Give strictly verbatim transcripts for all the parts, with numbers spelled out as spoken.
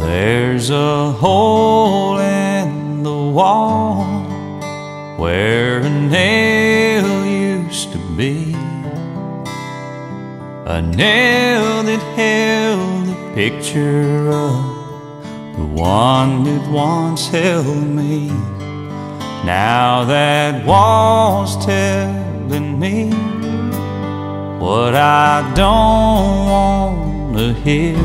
There's a hole in the wall where a nail used to be, a nail that held the picture of the one that once held me. Now that wall's telling me what I don't want to hear.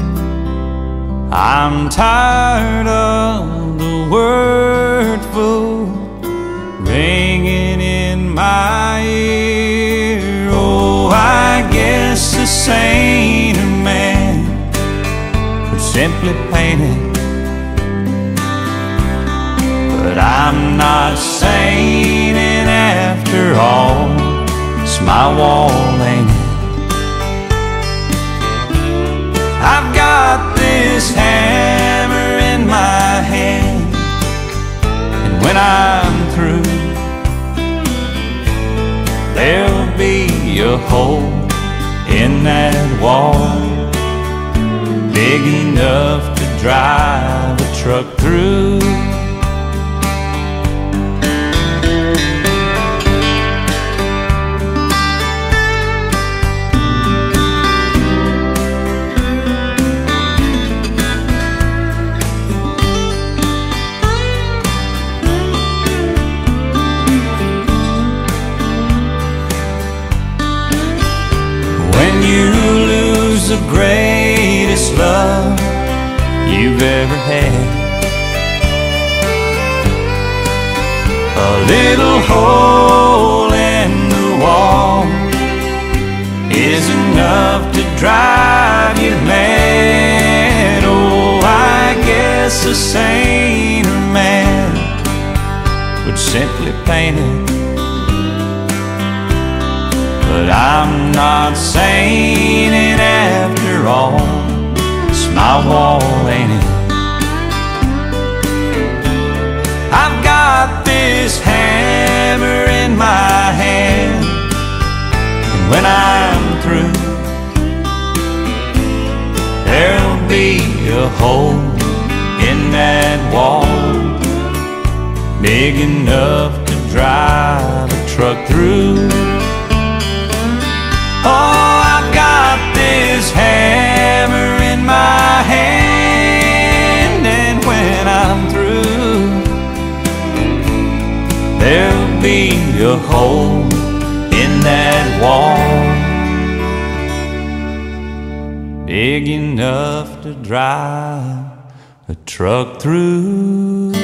I'm tired of the word fool ringing in my ear. Oh, I guess a saner man would simply paint it, but I'm not sane, and after all, it's my wall, ain't it? I've got this hammer in my hand, and when I'm through, there'll be a hole in that wall big enough to drive a truck through. When you lose the greatest love you've ever had, a little hole in the wall is enough to drive you mad. Oh, I guess a saner man would simply paint it, but I'm not sane, and after all, it's my wall, ain't it? I've got this hammer in my hand, and when I'm through, there'll be a hole in that wall big enough to drive a truck through. Oh, I've got this hammer in my hand, and when I'm through, there'll be a hole in that wall big enough to drive a truck through.